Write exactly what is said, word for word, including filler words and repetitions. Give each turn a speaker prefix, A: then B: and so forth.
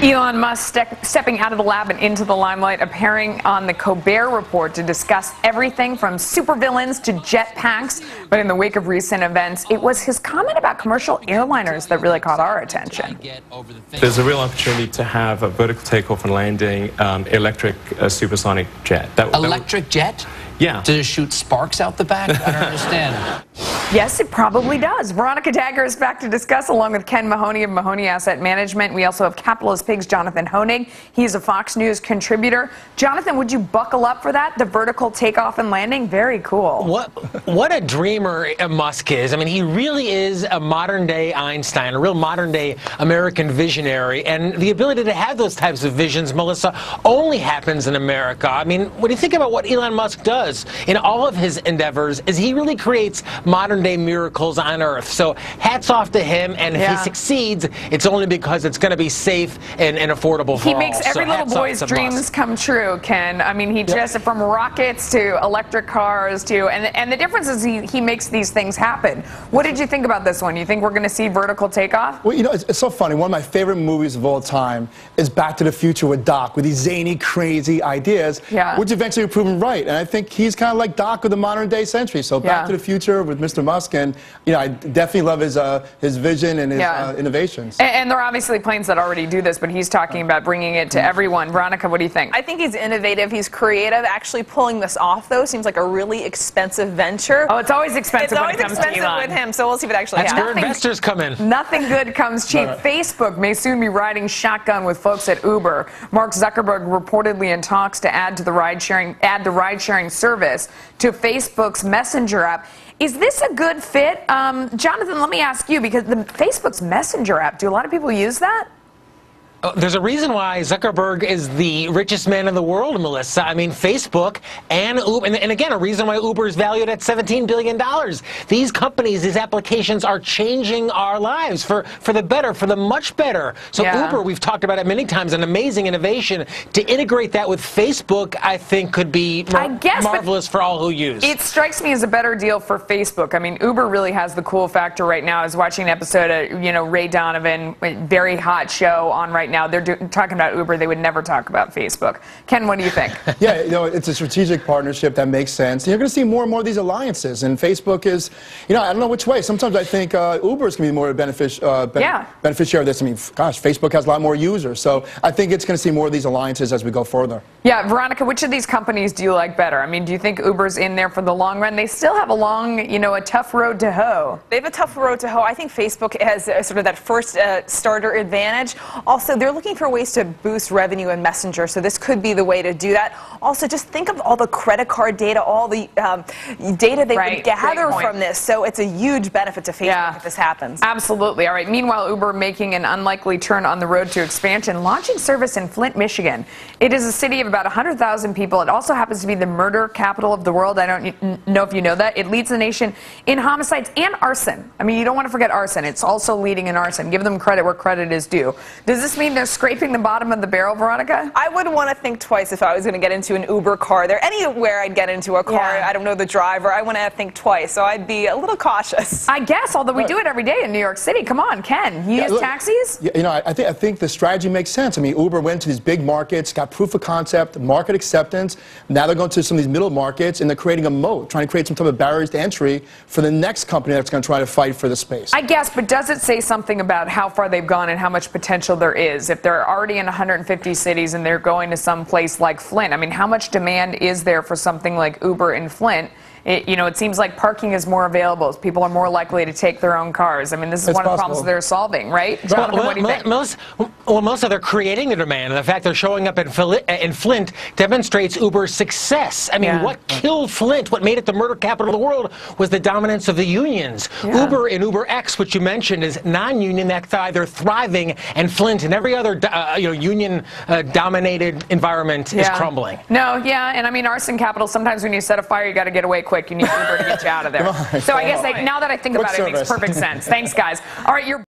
A: Elon Musk ste stepping out of the lab and into the limelight, appearing on the Colbert Report to discuss everything from supervillains to jetpacks. But in the wake of recent events, it was his comment about commercial airliners that really caught our attention.
B: There's a real opportunity to have a vertical takeoff and landing um, electric uh, supersonic jet. That,
C: electric
B: that
C: jet?
B: Yeah.
C: Does it shoot sparks out the back? I don't understand.
A: Yes, it probably does. Veronica Dagher is back to discuss, along with Ken Mahoney of Mahoney Asset Management. We also have Capitalist Pigs' Jonathan Hoenig. He's a Fox News contributor. Jonathan, would you buckle up for that? The vertical takeoff and landing? Very cool.
D: What, what a dreamer Musk is. I mean, he really is a modern-day Einstein, a real modern-day American visionary. And the ability to have those types of visions, Melissa, only happens in America. I mean, when you think about what Elon Musk does in all of his endeavors, is he really creates modern-day miracles on Earth. So hats off to him, and if
A: yeah.
D: he succeeds, it's only because it's going to be safe and, and affordable for
A: he
D: all.
A: He makes every
D: so
A: little boy's dreams
D: Musk.
A: come true, Ken. I mean, he
D: yep.
A: just, from rockets to electric cars to, and, and the difference is he, he makes these things happen. What did you think about this one? You think we're going to see vertical takeoff?
E: Well, you know, it's, it's so funny. One of my favorite movies of all time is Back to the Future with Doc, with these zany, crazy ideas,
A: yeah.
E: which eventually were proven right. And I think he's kind of like Doc of the modern day century. So Back
A: yeah.
E: to the Future with Mister Musk, and you know, I definitely love his uh, his vision and his
A: yeah.
E: uh, innovations.
A: And, and there are obviously planes that already do this, but he's talking about bringing it to everyone. Veronica, what do you think?
F: I think he's innovative. He's creative. Actually pulling this off, though, seems like a really expensive venture.
A: Oh, it's always expensive
F: it's
A: when
F: always
A: it comes
F: expensive
A: to Elon.
F: with him, so we'll see if it actually
D: That's
F: happens.
D: where investors come in.
A: Nothing good comes cheap. Right. Facebook may soon be riding shotgun with folks at Uber. Mark Zuckerberg reportedly in talks to add to the ride-sharing, add the ride-sharing service to Facebook's Messenger app. Is this a good fit? Um, Jonathan, let me ask you, because the Facebook's Messenger app, do a lot of people use that?
D: There's a reason why Zuckerberg is the richest man in the world, Melissa. I mean, Facebook and Uber, and, and again, a reason why Uber is valued at seventeen billion dollars. These companies, these applications are changing our lives for, for the better, for the much better. So
A: yeah.
D: Uber, we've talked about it many times, an amazing innovation. To integrate that with Facebook, I think could be mar
A: I guess,
D: marvelous for all who use.
A: It strikes me as a better deal for Facebook. I mean, Uber really has the cool factor right now. I was watching an episode of, you know, Ray Donovan, a very hot show on right now. Now they're do talking about Uber. They would never talk about Facebook. Ken, what do you think?
E: Yeah, you know, it's a strategic partnership that makes sense. You're going to see more and more of these alliances, and Facebook is, you know, I don't know which way. Sometimes I think uh, Uber is going to be more benefic uh, ben
A: yeah.
E: beneficiary of this. I mean, gosh, Facebook has a lot more users, so I think it's going to see more of these alliances as we go further.
A: Yeah, Veronica, which of these companies do you like better? I mean, do you think Uber's in there for the long run? They still have a long, you know, a tough road to hoe.
F: They have a tough road to hoe. I think Facebook has uh, sort of that first uh, starter advantage. Also, they're looking for ways to boost revenue in Messenger, so this could be the way to do that. Also, just think of all the credit card data, all the um, data they
A: right.
F: would gather from this. So it's a huge benefit to Facebook yeah. if this happens.
A: Absolutely. All right. Meanwhile, Uber making an unlikely turn on the road to expansion, launching service in Flint, Michigan. It is a city of about one hundred thousand people. It also happens to be the murder capital of the world. I don't know if you know that. It leads the nation in homicides and arson. I mean, you don't want to forget arson. It's also leading in arson. Give them credit where credit is due. Does this mean they're scraping the bottom of the barrel, Veronica?
F: I would want to think twice if I was going to get into an Uber car. There, anywhere I'd get into a car,
A: yeah.
F: I don't know the driver. I want to think twice, so I'd be a little cautious.
A: I guess, although we
E: right.
A: do it every day in New York City. Come on, Ken. You
E: yeah,
A: use
E: look,
A: taxis?
E: You know, I, I think I think the strategy makes sense. I mean, Uber went to these big markets, got proof of concept, market acceptance. Now they're going to some of these middle markets, and they're creating a moat, trying to create some type of barriers to entry for the next company that's going to try to fight for the space.
A: I guess, but does it say something about how far they've gone and how much potential there is? If they're already in one hundred fifty cities and they're going to some place like Flint, I mean, how much demand is there for something like Uber in Flint? It, you know, it seems like parking is more available. People are more likely to take their own cars. I mean, this is
E: it's
A: one
E: possible.
A: of the problems they're solving, right?
D: Well,
A: Jonathan,
D: well,
A: what do you think?
D: Most, well, most of they're creating the demand, and the fact they're showing up in, in Flint demonstrates Uber's success. I mean,
A: yeah.
D: what killed Flint, what made it the murder capital of the world, was the dominance of the unions.
A: Yeah.
D: Uber and UberX, which you mentioned, is non-union. That's either thriving, and Flint and every other uh, you know, union-dominated uh, environment
A: yeah.
D: is crumbling.
A: No, yeah, and I mean, arson capital, sometimes when you set a fire, you got to get away quick. You need Uber to get you out of there. So I guess I, now that I think about it, it makes perfect sense. Thanks, guys. All right, you're